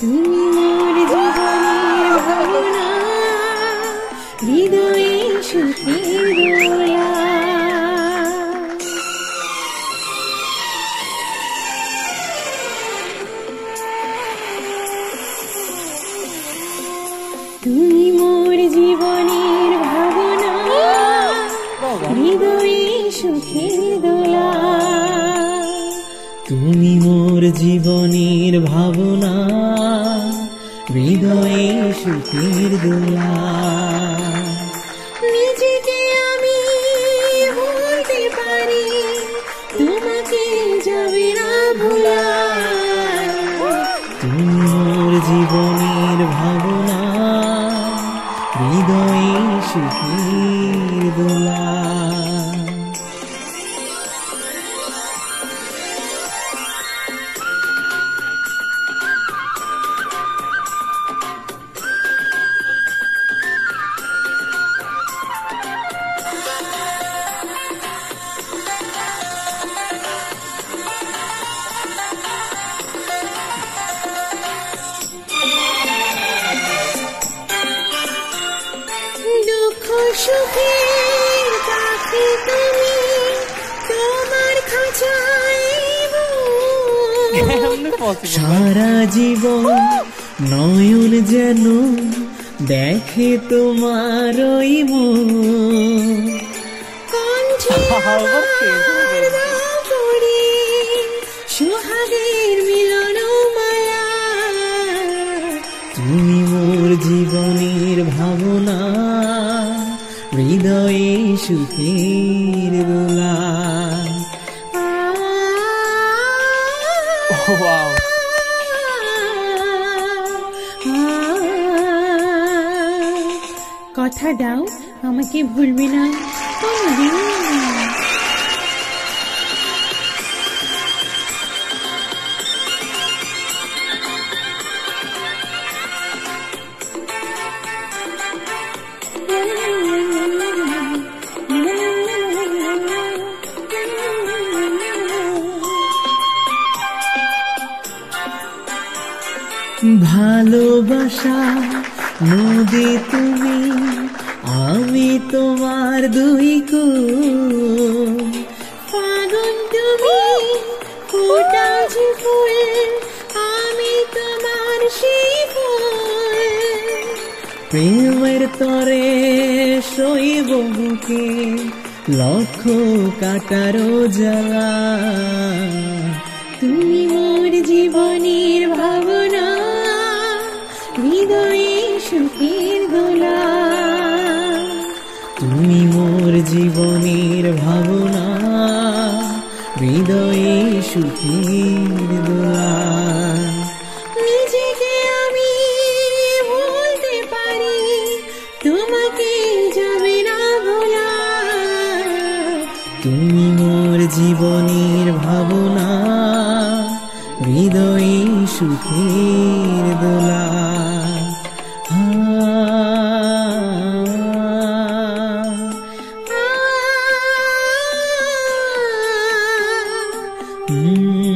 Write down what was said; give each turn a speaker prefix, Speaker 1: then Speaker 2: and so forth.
Speaker 1: তুমি মোর জীবনের ভাবনা, হৃদয়ে সুখের দোলা। তুমি মোর জীবনের ভাবনা, হৃদয়ে সুখের দোলা।
Speaker 2: তুমি মোর জীবনের ভাবনা, হৃদয়ে সুখের দোলা।
Speaker 1: নিজেকে আমি বলতে পারি, তোমাকে যাবে না ভোলা।
Speaker 2: তুমি মোর জীবনের ভাবনা, হৃদয়ে সুখের দোলা।
Speaker 1: দুঃখ সুখের পাখি তুমি, তোমার খাঁচায়
Speaker 2: সারা জীবন নয়ন যেন দেখে তোমার ওই মন।
Speaker 1: কণ্ঠে আমার পড়ে সোহাগের মিলন মালা।
Speaker 2: তুমি মোর জীবনের ভাবনা, হৃদয়ে সুখের দোলা।
Speaker 1: কথা দাও আমাকে ভুলবে না কোনদিন।
Speaker 2: ভালোবাসা নদী তুমি, আমি তোমার দুই কুল।
Speaker 1: ফাগুন তুমি, ফোটা যে ফুল, আমি তোমার সেই ফুল।
Speaker 2: প্রেমের তরে শৈব বুকে লক্ষ কাটারো জ্বালা।
Speaker 1: তুমি মোর জীবনের ভাবনা, হৃদয়ে সুখের দোলা।
Speaker 2: তুমি মোর জীবনের ভাবনা, হৃদয়ে সুখের দোলা।
Speaker 1: নিজেকে আমি বলতে পারি, তোমাকে যাবে না ভোলা।
Speaker 2: তুমি মোর জীবনের ভাবনা, হৃদয়ে সুখের দোলা। Mm-hmm.